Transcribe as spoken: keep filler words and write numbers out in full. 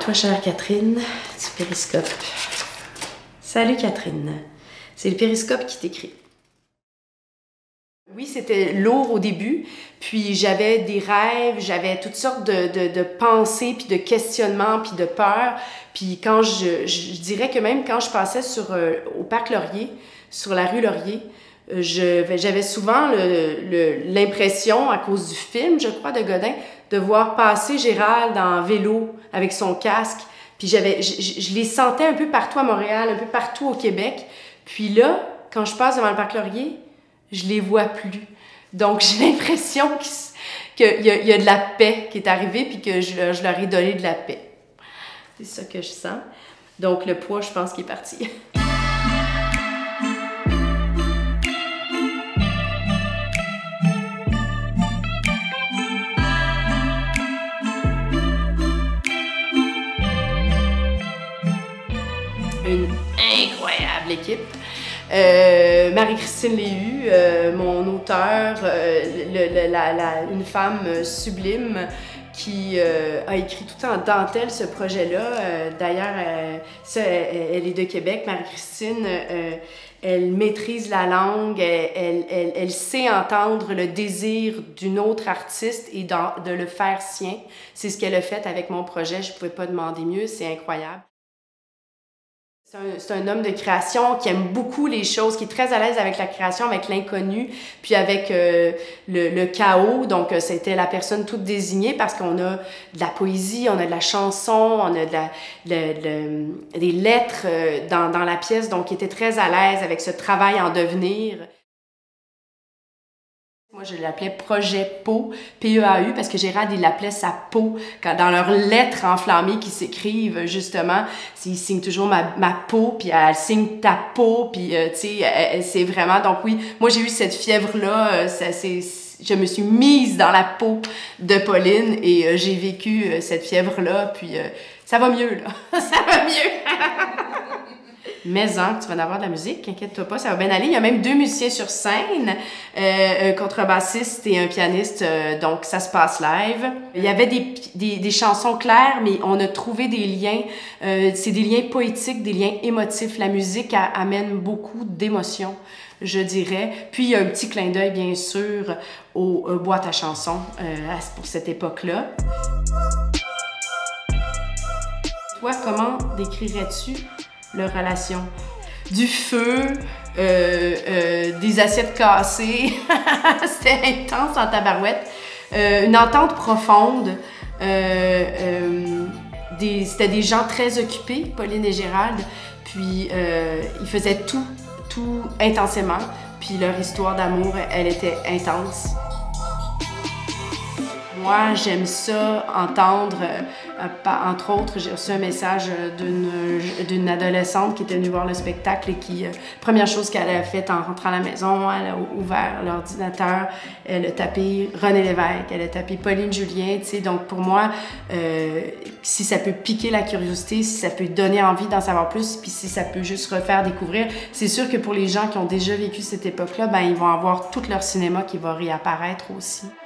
toi, chère Catherine, du Périscope. Salut Catherine, c'est le Périscope qui t'écrit. Oui, c'était lourd au début, puis j'avais des rêves, j'avais toutes sortes de, de, de pensées, puis de questionnements, puis de peurs. Puis quand je, je, je dirais que même quand je passais sur, euh, au Parc Laurier, sur la rue Laurier, j'avais souvent l'impression, à cause du film, je crois, de Godin, de voir passer Gérald en vélo avec son casque. Puis j'avais, je, je, je les sentais un peu partout à Montréal, un peu partout au Québec. Puis là, quand je passe devant le Parc Laurier, je les vois plus. Donc j'ai l'impression qu'il y, y a de la paix qui est arrivée, puis que je, je leur ai donné de la paix. C'est ça que je sens. Donc le poids, je pense qu'il est parti. Une incroyable équipe. Euh, Marie-Christine Léhu, euh, mon auteur, euh, le, le, la, la, une femme sublime qui euh, a écrit tout en dentelle ce projet-là. Euh, D'ailleurs, euh, elle, elle est de Québec, Marie-Christine. Euh, elle maîtrise la langue, elle, elle, elle, elle sait entendre le désir d'une autre artiste et de, de le faire sien. C'est ce qu'elle a fait avec mon projet. Je ne pouvais pas demander mieux, c'est incroyable. C'est un, un homme de création qui aime beaucoup les choses, qui est très à l'aise avec la création, avec l'inconnu, puis avec euh, le, le chaos. Donc, euh, c'était la personne toute désignée parce qu'on a de la poésie, on a de la chanson, on a de la, de, de, des lettres euh, dans, dans la pièce. Donc, il était très à l'aise avec ce travail en devenir. Moi, je l'appelais Projet Peau, P E A U, parce que Gérald, il l'appelait sa peau. Quand, dans leurs lettres enflammées qui s'écrivent, justement, il signe toujours ma, ma peau, puis elle signe ta peau, puis, euh, tu sais, c'est vraiment... Donc oui, moi, j'ai eu cette fièvre-là, euh, ça, c'est... Je me suis mise dans la peau de Pauline et euh, j'ai vécu euh, cette fièvre-là, puis euh, ça va mieux, là. Ça va mieux! Mais en, tu vas en avoir de la musique, inquiète-toi pas, ça va bien aller. Il y a même deux musiciens sur scène, euh, un contrebassiste et un pianiste, euh, donc ça se passe live. Il y avait des, des, des chansons claires, mais on a trouvé des liens, euh, c'est des liens poétiques, des liens émotifs. La musique a, amène beaucoup d'émotions, je dirais. Puis il y a un petit clin d'œil, bien sûr, aux, aux boîtes à chansons euh, pour cette époque-là. Toi, comment décrirais-tu leur relation? Du feu, euh, euh, des assiettes cassées, c'était intense en tabarouette, euh, une entente profonde, euh, euh, des, c'était des gens très occupés, Pauline et Gérald, puis euh, ils faisaient tout, tout intensément, puis leur histoire d'amour, elle était intense. Moi, j'aime ça, entendre, euh, entre autres, j'ai reçu un message d'une adolescente qui était venue voir le spectacle et qui, euh, première chose qu'elle a faite en rentrant à la maison, elle a ouvert l'ordinateur, elle a tapé René Lévesque, elle a tapé Pauline Julien, tu sais, donc pour moi, euh, si ça peut piquer la curiosité, si ça peut donner envie d'en savoir plus, puis si ça peut juste refaire découvrir, c'est sûr que pour les gens qui ont déjà vécu cette époque-là, ben ils vont avoir tout leur cinéma qui va réapparaître aussi.